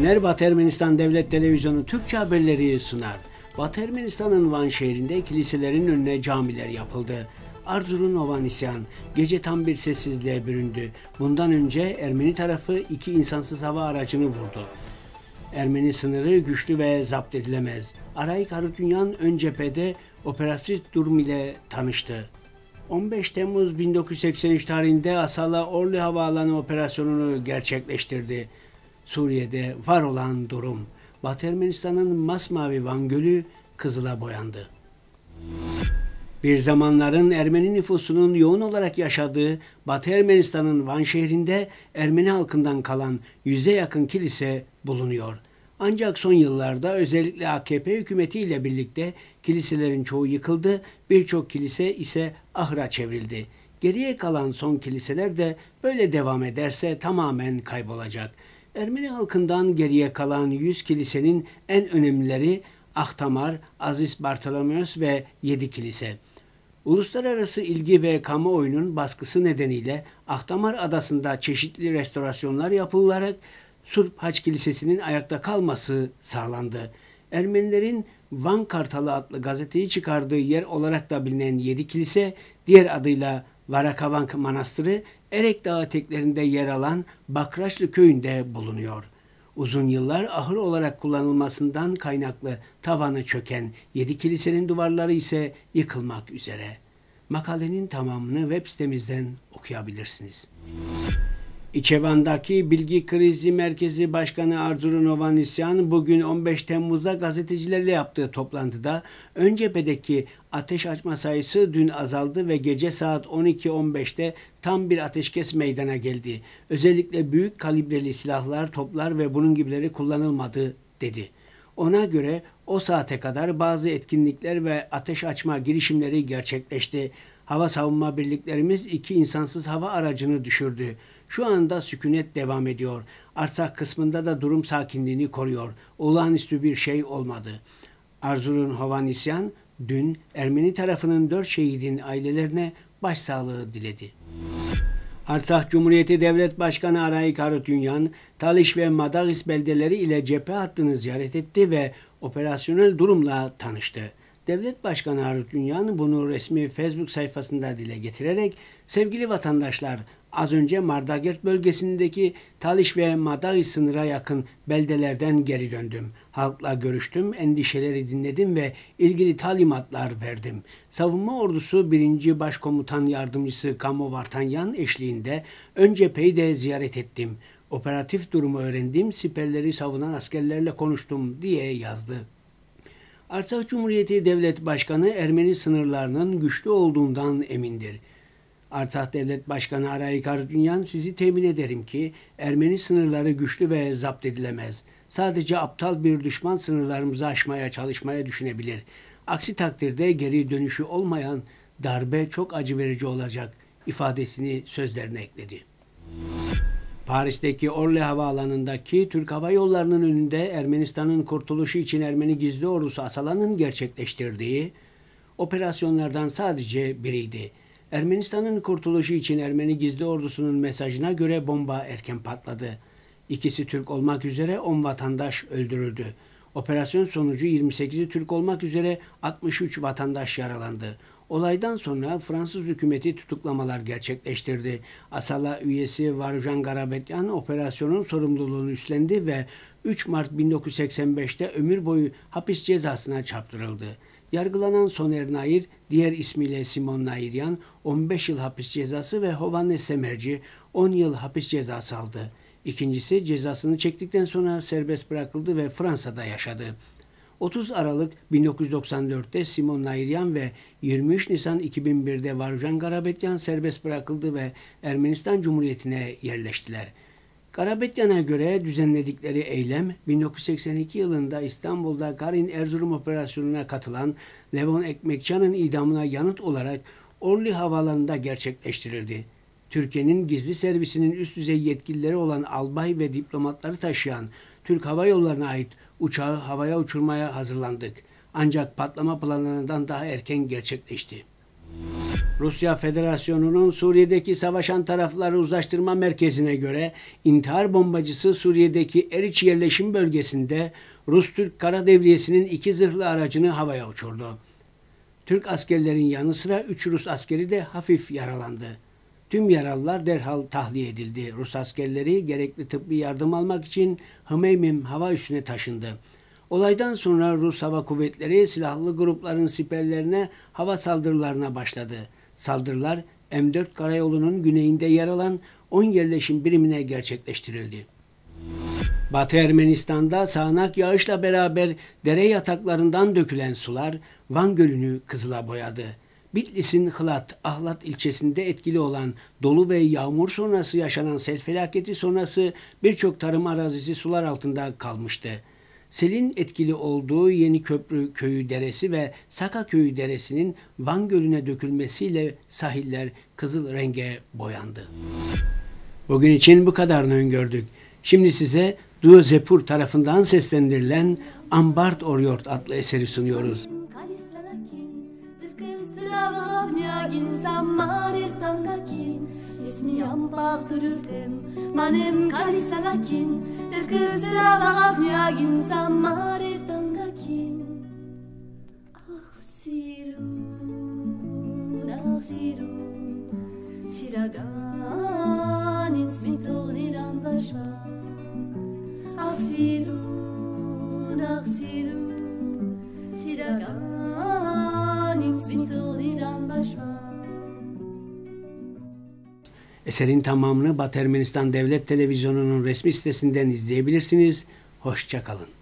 günler. Batı Ermenistan Devlet Televizyonu Türkçe haberleri sunar. Batı Ermenistan'ın Van şehrinde kiliselerin önüne camiler yapıldı. Arzurun Ovanesyan gece tam bir sessizliğe büründü. Bundan önce Ermeni tarafı 2 insansız hava aracını vurdu. Ermeni sınırı güçlü ve zapt edilemez. Arayik Harutyunyan ön cephede operatif durum ile tanıştı. 15 Temmuz 1983 tarihinde Asala Orly Havaalanı operasyonunu gerçekleştirdi. Suriye'de var olan durum. Batı Ermenistan'ın masmavi Van Gölü kızıla boyandı. Bir zamanların Ermeni nüfusunun yoğun olarak yaşadığı Batı Ermenistan'ın Van şehrinde Ermeni halkından kalan 100'e yakın kilise bulunuyor. Ancak son yıllarda özellikle AKP hükümetiyle birlikte kiliselerin çoğu yıkıldı, birçok kilise ise ahıra çevrildi. Geriye kalan son kiliseler de böyle devam ederse tamamen kaybolacak. Ermeni halkından geriye kalan 100 kilisenin en önemlileri Ahtamar, Aziz Bartolomeos ve 7 kilise. Uluslararası ilgi ve kamuoyunun baskısı nedeniyle Ahtamar adasında çeşitli restorasyonlar yapılarak Surp Haç Kilisesi'nin ayakta kalması sağlandı. Ermenilerin Van Kartalı adlı gazeteyi çıkardığı yer olarak da bilinen 7 kilise, diğer adıyla Varakavank Manastırı, Erek Dağı eteklerinde yer alan Bakraçlı köyünde bulunuyor. Uzun yıllar ahır olarak kullanılmasından kaynaklı tavanı çöken 7 kilisenin duvarları ise yıkılmak üzere. Makalenin tamamını web sitemizden okuyabilirsiniz. İçevan'daki Bilgi Krizi Merkezi Başkanı Arzurun Ovanesyan bugün 15 Temmuz'da gazetecilerle yaptığı toplantıda ön cephedeki ateş açma sayısı dün azaldı ve gece saat 12.15'te tam bir ateşkes meydana geldi. Özellikle büyük kalibreli silahlar, toplar ve bunun gibileri kullanılmadı dedi. Ona göre o saate kadar bazı etkinlikler ve ateş açma girişimleri gerçekleşti. Hava savunma birliklerimiz 2 insansız hava aracını düşürdü. Şu anda sükunet devam ediyor. Artsakh kısmında da durum sakinliğini koruyor. Olağanüstü bir şey olmadı. Arzurun Ovanesyan dün Ermeni tarafının 4 şehidin ailelerine başsağlığı diledi. Artsakh Cumhuriyeti Devlet Başkanı Arayik Harutyunyan, Taliş ve Madagis beldeleri ile cephe hattını ziyaret etti ve operasyonel durumla tanıştı. Devlet Başkanı Harutyunyan bunu resmi Facebook sayfasında dile getirerek, "Sevgili vatandaşlar, az önce Mardagert bölgesindeki Taliş ve Madagis sınıra yakın beldelerden geri döndüm. Halkla görüştüm, endişeleri dinledim ve ilgili talimatlar verdim. Savunma Ordusu 1. Başkomutan Yardımcısı Kamo Vartanyan eşliğinde ön cepheyi de ziyaret ettim. Operatif durumu öğrendim, siperleri savunan askerlerle konuştum" diye yazdı. Artsakh Cumhuriyeti Devlet Başkanı Ermeni sınırlarının güçlü olduğundan emindir. Artsakh Devlet Başkanı Arayik Harutyunyan, "Sizi temin ederim ki Ermeni sınırları güçlü ve zapt edilemez. Sadece aptal bir düşman sınırlarımızı aşmaya çalışmaya düşünebilir. Aksi takdirde geri dönüşü olmayan darbe çok acı verici olacak" ifadesini sözlerine ekledi. Paris'teki Orly Havaalanı'ndaki Türk Hava Yolları'nın önünde Ermenistan'ın kurtuluşu için Ermeni Gizli Ordusu Asala'nın gerçekleştirdiği operasyonlardan sadece biriydi. Ermenistan'ın kurtuluşu için Ermeni Gizli Ordusu'nun mesajına göre bomba erken patladı. İkisi Türk olmak üzere 10 vatandaş öldürüldü. Operasyon sonucu 28'i Türk olmak üzere 63 vatandaş yaralandı. Olaydan sonra Fransız hükümeti tutuklamalar gerçekleştirdi. Asala üyesi Varujan Garabetyan operasyonun sorumluluğunu üstlendi ve 3 Mart 1985'te ömür boyu hapis cezasına çarptırıldı. Yargılanan Soner Nair, diğer ismiyle Simon Nairyan, 15 yıl hapis cezası ve Hovannes Semerci 10 yıl hapis cezası aldı. İkincisi cezasını çektikten sonra serbest bırakıldı ve Fransa'da yaşadı. 30 Aralık 1994'te Simon Nairyan ve 23 Nisan 2001'de Varujan Garabetyan serbest bırakıldı ve Ermenistan Cumhuriyeti'ne yerleştiler. Garabetyan'a göre düzenledikleri eylem 1982 yılında İstanbul'da Karin Erzurum operasyonuna katılan Levon Ekmekcan'ın idamına yanıt olarak Orly Havaalanı'nda gerçekleştirildi. Türkiye'nin gizli servisinin üst düzey yetkilileri olan albay ve diplomatları taşıyan Türk Hava Yolları'na ait uçağı havaya uçurmaya hazırlandık. Ancak patlama planlarından daha erken gerçekleşti. Rusya Federasyonu'nun Suriye'deki savaşan tarafları uzlaştırma merkezine göre intihar bombacısı Suriye'deki Eriç yerleşim bölgesinde Rus-Türk kara devriyesinin 2 zırhlı aracını havaya uçurdu. Türk askerlerin yanı sıra 3 Rus askeri de hafif yaralandı. Tüm yaralılar derhal tahliye edildi. Rus askerleri gerekli tıbbi yardım almak için Hmeymim hava üssüne taşındı. Olaydan sonra Rus Hava Kuvvetleri silahlı grupların siperlerine hava saldırılarına başladı. Saldırılar M4 karayolunun güneyinde yer alan 10 yerleşim birimine gerçekleştirildi. Batı Ermenistan'da sağanak yağışla beraber dere yataklarından dökülen sular Van Gölü'nü kızıla boyadı. Bitlis'in Hılat, Ahlat ilçesinde etkili olan dolu ve yağmur sonrası yaşanan sel felaketi sonrası birçok tarım arazisi sular altında kalmıştı. Selin etkili olduğu Yeniköprü Köyü Deresi ve Saka Köyü Deresi'nin Van Gölü'ne dökülmesiyle sahiller kızıl renge boyandı. Bugün için bu kadarını öngördük. Şimdi size Duo Zepur tarafından seslendirilen Ambart Oryort adlı eseri sunuyoruz. Manem kalisalakin, zerkızdıravağavnyagin zamarir tangakin. Ah sirun, siraganin smitogniran başvan. Ah sirun, siraganin smitogniran başvan. Eserin tamamını Batı Ermenistan Devlet Televizyonu'nun resmi sitesinden izleyebilirsiniz. Hoşça kalın.